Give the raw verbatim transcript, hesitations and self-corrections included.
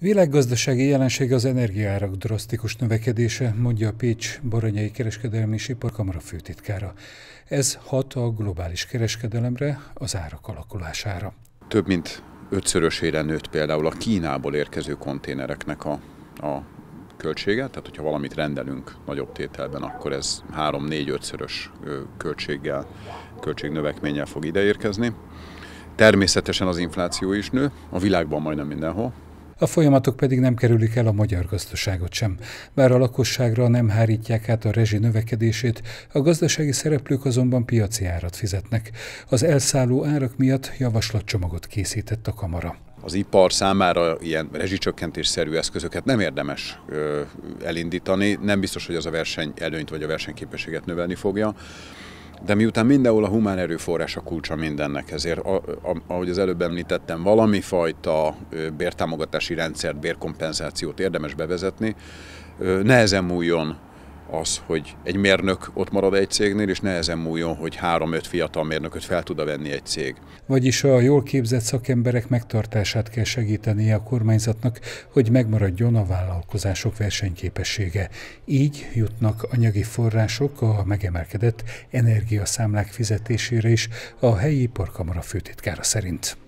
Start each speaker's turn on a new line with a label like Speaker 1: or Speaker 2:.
Speaker 1: Világgazdasági jelenség az energiaárak drasztikus növekedése, mondja a Pécs Baranyai Kereskedelmi és Iparkamara főtitkára. Ez hat a globális kereskedelemre, az árak alakulására.
Speaker 2: Több mint ötszörösére nőtt például a Kínából érkező konténereknek a, a költsége, tehát hogyha valamit rendelünk nagyobb tételben, akkor ez három-négy-ötszörös költséggel, költségnövekménnyel fog ideérkezni. Természetesen az infláció is nő, a világban majdnem mindenhol.
Speaker 1: A folyamatok pedig nem kerülik el a magyar gazdaságot sem. Bár a lakosságra nem hárítják át a rezsi növekedését, a gazdasági szereplők azonban piaci árat fizetnek. Az elszálló árak miatt javaslatcsomagot készített a kamara.
Speaker 2: Az ipar számára ilyen rezsicsökkentésszerű eszközöket nem érdemes ö, elindítani, nem biztos, hogy az a verseny előnyt vagy a versenyképességet növelni fogja. De miután mindenhol a humán erőforrás a kulcsa mindennek, ezért, ahogy az előbb említettem, valami fajta bértámogatási rendszert, bérkompenzációt érdemes bevezetni. Nehezen múljon az, hogy egy mérnök ott marad egy cégnél, és nehezen múljon, hogy három-öt fiatal mérnököt fel tud venni egy cég.
Speaker 1: Vagyis a jól képzett szakemberek megtartását kell segítenie a kormányzatnak, hogy megmaradjon a vállalkozások versenyképessége. Így jutnak anyagi források a megemelkedett energiaszámlák fizetésére is, a helyi iparkamara főtitkára szerint.